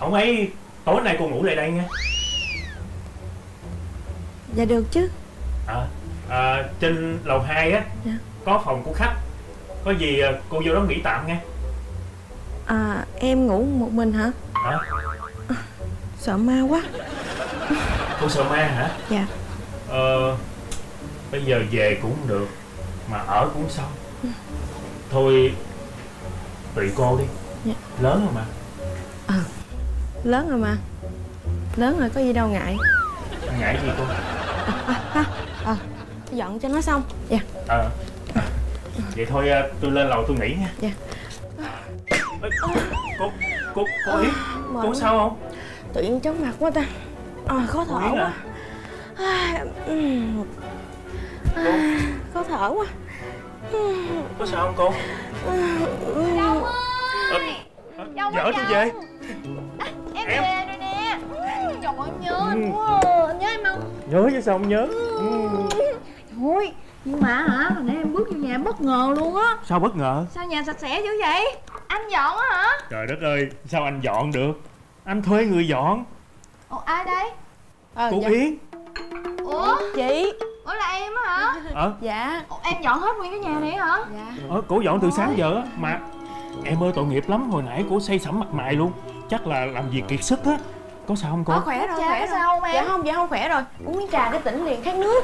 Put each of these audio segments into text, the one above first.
Không ấy tối nay cô ngủ lại đây nha. Dạ được chứ. Trên lầu 2 á. Dạ. Có phòng của khách. Có gì cô vô đó nghỉ tạm nha. Em ngủ một mình hả? Sợ ma quá. Cô sợ ma hả? Dạ. Bây giờ về cũng không được, mà ở cũng xong. Thôi tùy cô đi. Dạ. Lớn rồi mà. Lớn rồi mà. Lớn rồi có gì đâu ngại. Ngại gì cô? Dọn cho nó xong. Dạ. Vậy thôi tôi lên lầu tôi nghỉ nha. Dạ. Cô Yến, cô sao không? Tự nhiên chóng mặt quá ta. Khó thở quá. Khó thở quá. Có sao không cô? Chồng ơi. Vợ tôi về. Em về rồi nè. Trời ơi nhớ anh quá. Anh nhớ em không? Nhớ chứ sao không nhớ. Thôi nhưng mà hả, hồi nãy em bước vô nhà bất ngờ luôn á. Sao bất ngờ? Sao nhà sạch sẽ dữ vậy? Anh dọn á hả? Trời đất ơi, sao anh dọn được? Anh thuê người dọn. Ủa ai đây? Cô dạ. Yến. Ủa? Chị. Ủa là em á hả? Dạ. Ủa, em dọn hết nguyên cái nhà này hả? Dạ. Cổ dọn từ sáng giờ á. Mà em ơi tội nghiệp lắm, hồi nãy cổ say sẩm mặt mày luôn. Chắc là làm việc kiệt sức á. Có sao không cô? Khỏe rồi, Chà, khỏe rồi. sao không em? Dạ không khỏe rồi. Uống miếng trà để tỉnh liền, khát nước.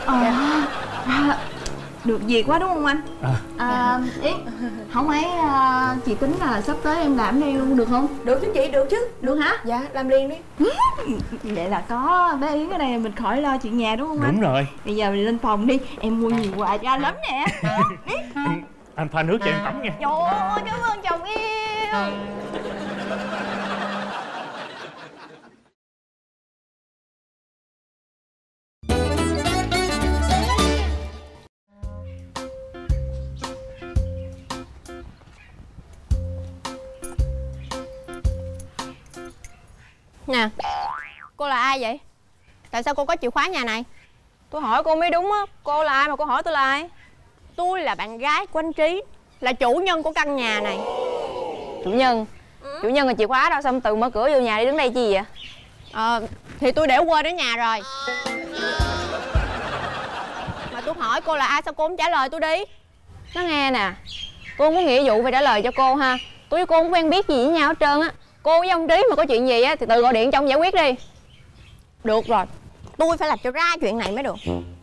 Được việc quá đúng không anh? Ý không ấy, chị tính là sắp tới em làm đây luôn được không? Được chứ chị, được chứ. Được hả? Dạ, làm liền đi. Vậy là có bé Yến ở đây mình khỏi lo chuyện nhà đúng không anh? Đúng rồi. Bây giờ mình lên phòng đi, em mua nhiều quà cho anh lắm nè. Anh pha nước cho em tắm nha. Trời ơi, cảm ơn chồng yêu. Nè, cô là ai vậy? Tại sao cô có chìa khóa nhà này? Tôi hỏi cô mới đúng á. Cô là ai mà cô hỏi tôi là ai? Tôi là bạn gái của anh Trí, là chủ nhân của căn nhà này. Chủ nhân? Chủ nhân là chìa khóa đâu, xong tự mở cửa vô nhà đi đứng đây chi vậy? Thì tôi để quên ở nhà rồi. Mà tôi hỏi cô là ai sao cô không trả lời tôi đi? Nó nghe nè, cô không có nghĩa vụ phải trả lời cho cô ha. Tôi với cô không quen biết gì với nhau hết trơn á. Cô với ông Trí mà có chuyện gì á thì tự gọi điện cho ông giải quyết đi. Được rồi, tôi phải làm cho ra chuyện này mới được.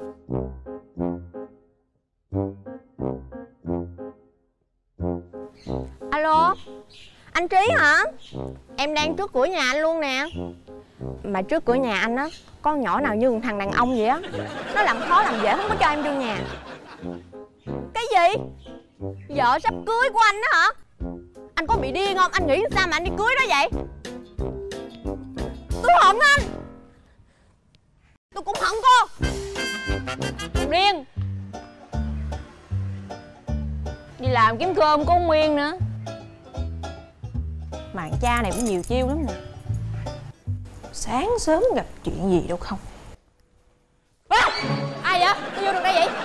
Alo, anh Trí hả? Em đang trước cửa nhà anh luôn nè. Mà trước cửa nhà anh á, con nhỏ nào như một thằng đàn ông vậy á. Nó làm khó làm dễ không có cho em vô nhà. Cái gì? Vợ sắp cưới của anh đó hả? Anh có bị điên không? Anh nghĩ sao mà anh đi cưới đó vậy? Tôi hận anh. Tôi cũng hận cô. Điên. Đi làm kiếm cơm có nguyên nữa. Mà cha này cũng nhiều chiêu lắm nè. Sáng sớm gặp chuyện gì đâu không. Ai vậy? Tôi vô được đây vậy?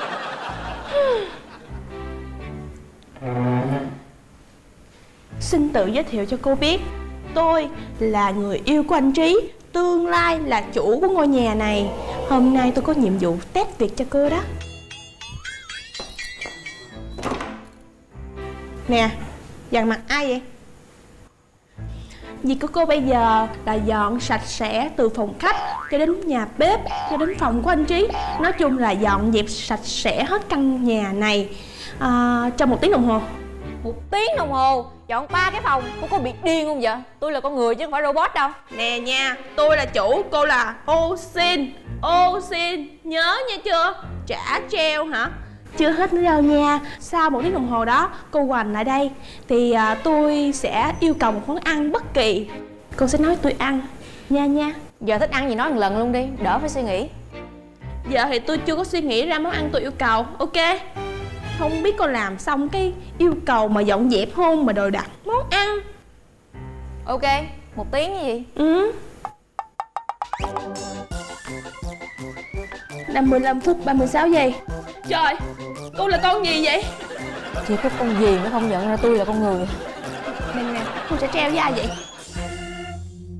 Xin tự giới thiệu cho cô biết, tôi là người yêu của anh Trí, tương lai là chủ của ngôi nhà này. Hôm nay tôi có nhiệm vụ test việc cho cô đó. Nè, dằn mặt ai vậy? Việc của cô bây giờ là dọn sạch sẽ từ phòng khách cho đến nhà bếp, cho đến phòng của anh Trí. Nói chung là dọn dẹp sạch sẽ hết căn nhà này trong 1 tiếng đồng hồ. 1 tiếng đồng hồ dọn 3 cái phòng. Cô có bị điên không vậy? Tôi là con người chứ không phải robot đâu. Nè nha, tôi là chủ, cô là ô xin. Ô xin, nhớ nha chưa? Trả treo hả? Chưa hết nữa đâu nha. Sau 1 tiếng đồng hồ đó, cô Hoành lại đây thì tôi sẽ yêu cầu một món ăn bất kỳ. Cô sẽ nói tôi ăn nha. Giờ thích ăn gì nói một lần luôn đi, đỡ phải suy nghĩ. Giờ thì tôi chưa có suy nghĩ ra món ăn tôi yêu cầu. Ok. Không biết cô làm xong cái yêu cầu mà dọn dẹp không mà đòi đặt món ăn. Ok, 1 tiếng cái gì? Là 15 phút 36 giây. Trời, cô là con gì vậy? Chỉ có con gì nó không nhận ra tôi là con người. Nè, cô sẽ treo với ai vậy?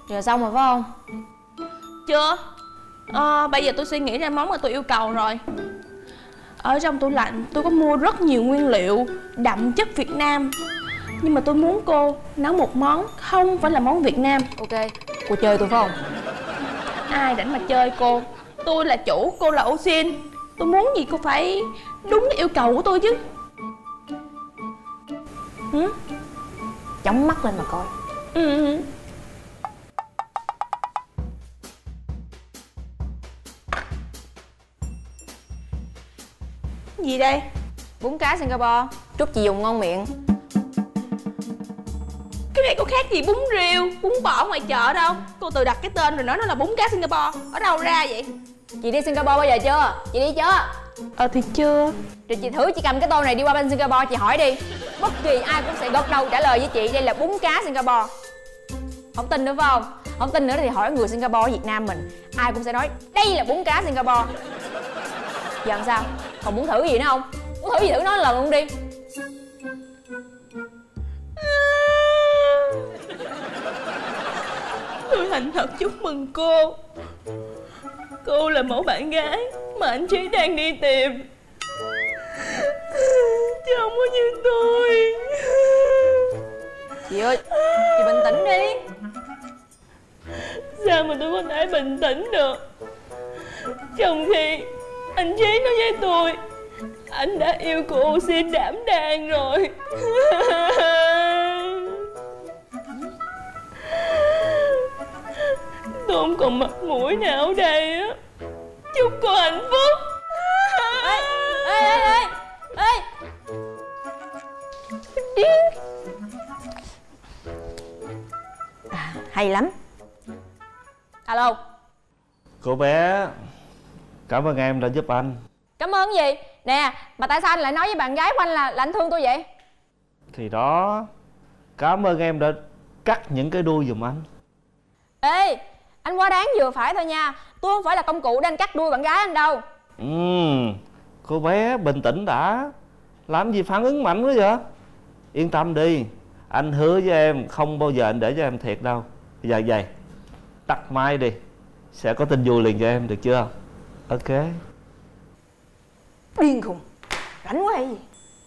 Giờ xong rồi phải không? Chưa. Bây giờ tôi suy nghĩ ra món mà tôi yêu cầu rồi. Ở trong tủ lạnh tôi có mua rất nhiều nguyên liệu đậm chất Việt Nam, nhưng mà tôi muốn cô nấu một món không phải là món Việt Nam. Ok, cô chơi tôi phải không? Ai rảnh mà chơi cô. Tôi là chủ, cô là ô xin. Tôi muốn gì cô phải đúng cái yêu cầu của tôi chứ. Chóng mắt lên mà coi. Gì đây? Bún cá Singapore. Chúc chị dùng ngon miệng. Cái này có khác gì bún riêu, bún bò ngoài chợ đâu. Cô tự đặt cái tên rồi nói nó là bún cá Singapore. Ở đâu ra vậy? Chị đi Singapore bao giờ chưa? Chị đi chưa? Thì chưa. Rồi chị thử chị cầm cái tô này đi qua bên Singapore chị hỏi đi. Bất kỳ ai cũng sẽ gật đầu trả lời với chị đây là bún cá Singapore. Không tin nữa phải không? Không tin nữa thì hỏi người Singapore ở Việt Nam mình. Ai cũng sẽ nói đây là bún cá Singapore. Giờ làm sao? Còn muốn thử gì nữa không? Muốn thử gì thử nói lần luôn đi. Tôi thành thật chúc mừng cô. Cô là mẫu bạn gái mà anh Trí đang đi tìm, chứ không có như tôi. Chị ơi, chị bình tĩnh đi. Sao mà tôi có thể bình tĩnh được, trong khi anh Trí nói với tôi anh đã yêu cô xin đảm đang rồi. Tôi không còn mặt mũi nào ở đây á. Chúc cô hạnh phúc. Ê điên. Hay lắm. Alo. Cô bé, cảm ơn em đã giúp anh. Cảm ơn gì? Nè, mà tại sao anh lại nói với bạn gái của anh là anh thương tôi vậy? Thì đó, cảm ơn em đã cắt những cái đuôi giùm anh. Ê, anh quá đáng vừa phải thôi nha. Tôi không phải là công cụ để anh cắt đuôi bạn gái anh đâu. Cô bé bình tĩnh đã. Làm gì phản ứng mạnh quá vậy? Yên tâm đi, anh hứa với em không bao giờ anh để cho em thiệt đâu. Bây giờ vậy, tắt máy đi, sẽ có tin vui liền cho em, được chưa? Ok. Điên khùng, rảnh quá hay gì.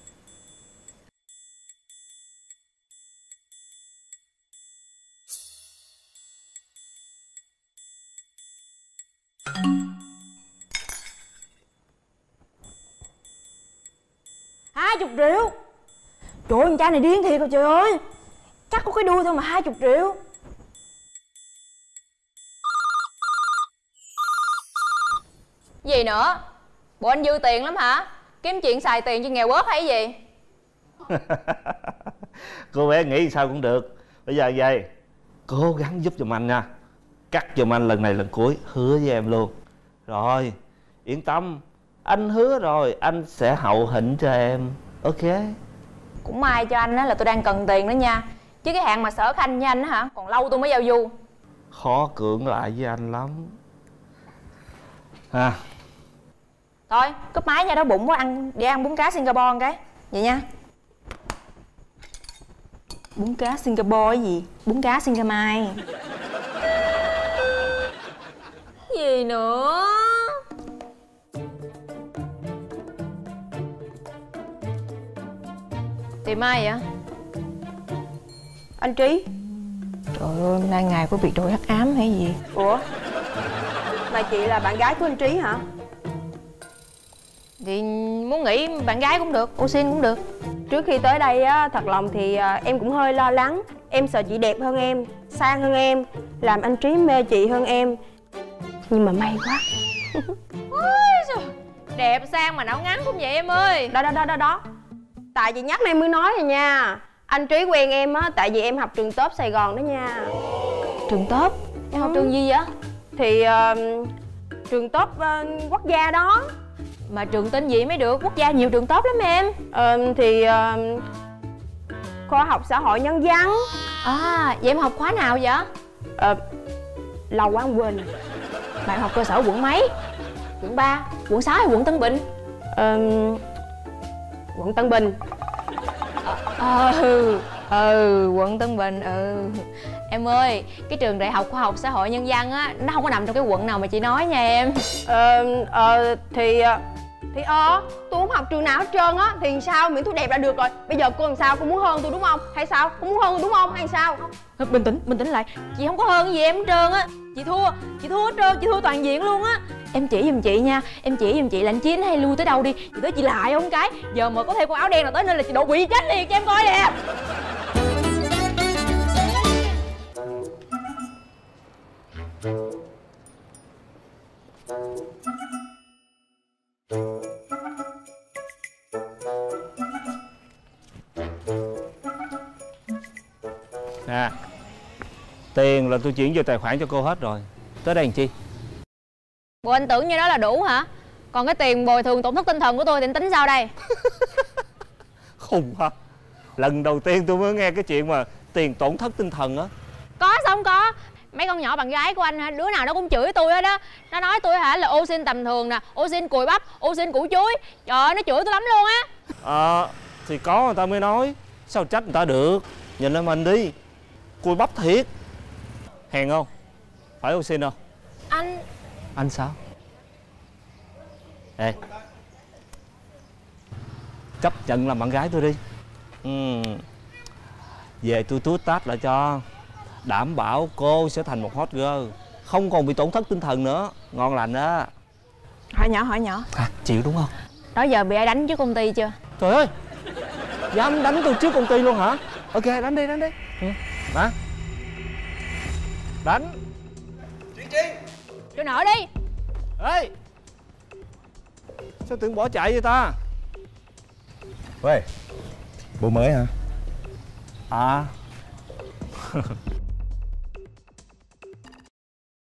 $20 triệu. Trời ơi, con trai này điên thiệt rồi trời ơi. Cắt có cái đuôi thôi mà 20 triệu. Gì nữa? Bộ anh dư tiền lắm hả? Kiếm chuyện xài tiền cho nghèo bớt hay gì? Cô bé nghĩ sao cũng được. Bây giờ vậy, cố gắng giúp giùm anh nha. Cắt giùm anh lần này lần cuối, hứa với em luôn. Rồi, yên tâm, anh hứa rồi, anh sẽ hậu hĩnh cho em. Ok. Cũng may cho anh á là tôi đang cần tiền đó nha. Chứ cái hạn mà Sở Khanh với anh á hả, còn lâu tôi mới giao du. Khó cưỡng lại với anh lắm ha. Thôi, cúp máy nha, đói bụng quá, đi ăn bún cá Singapore cái. Vậy nha. Bún cá Singapore cái gì? Bún cá Singamai. Gì nữa? Tìm ai vậy? Anh Trí. Trời ơi, hôm nay ngày của biệt đội hắc ám hay gì? Ủa? Mà chị là bạn gái của anh Trí hả? Thì muốn nghĩ bạn gái cũng được, ô xin cũng được. Trước khi tới đây á, thật lòng thì em cũng hơi lo lắng. Em sợ chị đẹp hơn em, sang hơn em, làm anh Trí mê chị hơn em. Nhưng mà may quá. Ôi trời, đẹp sang mà não ngắn cũng vậy em ơi. Đó. Tại chị nhắc em mới nói rồi nha. Anh Trí quen em á, tại vì em học trường top Sài Gòn đó nha. Trường top? Em học trường gì vậy? Thì trường top quốc gia đó. Mà trường tên gì mới được, quốc gia nhiều trường top lắm em. Thì khoa học xã hội nhân văn. À, vậy em học khóa nào vậy? Lâu quá em quên. Bạn học cơ sở quận mấy? Quận 3, quận 6 hay quận Tân Bình? Quận Tân Bình. Quận Tân Bình. Em ơi, cái trường Đại học Khoa học Xã hội Nhân văn á, nó không có nằm trong cái quận nào mà chị nói nha em. Tôi không học trường nào hết trơn á. Thì sao, miễn tôi đẹp là được rồi. Bây giờ cô làm sao, cô muốn hơn tôi đúng không? Hay sao, cô muốn hơn tôi đúng không? Hay sao? Bình tĩnh lại. Chị không có hơn gì em hết trơn á. Chị thua hết trơn, chị thua toàn diện luôn á. Em chỉ giùm chị nha, em chỉ giùm chị là anh Chiến hay lui tới đâu đi, chị tới chị lại không cái. Giờ mà có thêm con áo đen nào tới nên là chị đột quỵ chết liền cho em coi nè. Nè, tiền là tôi chuyển vô tài khoản cho cô hết rồi. Tới đây làm chi? Bộ anh tưởng như đó là đủ hả? Còn cái tiền bồi thường tổn thất tinh thần của tôi thì anh tính sao đây? Khùng hả? Lần đầu tiên tôi mới nghe cái chuyện mà tiền tổn thất tinh thần á. Có sao không có? Mấy con nhỏ bạn gái của anh hả, đứa nào nó cũng chửi tôi hết đó. Nó nói tôi hả là ô xin tầm thường nè, ô xin cùi bắp, ô xin củ chuối. Trời ơi, nó chửi tôi lắm luôn á. Thì có người ta mới nói, sao trách người ta được. Nhìn lên mình đi, cùi bắp thiệt. Hèn không? Phải ô xin không? Anh sao? Ê, chấp nhận làm bạn gái tôi đi. Về tôi túi tát lại cho. Đảm bảo cô sẽ thành một hot girl, không còn bị tổn thất tinh thần nữa. Ngon lành đó. Hỏi nhỏ Chịu đúng không? đó giờ bị ai đánh trước công ty chưa? Trời ơi, dám đánh tôi trước công ty luôn hả? Ok, đánh đi. Đó. Đánh. Cho nợ đi. Ê, sao tưởng bỏ chạy vậy ta? 喂, bộ mới hả?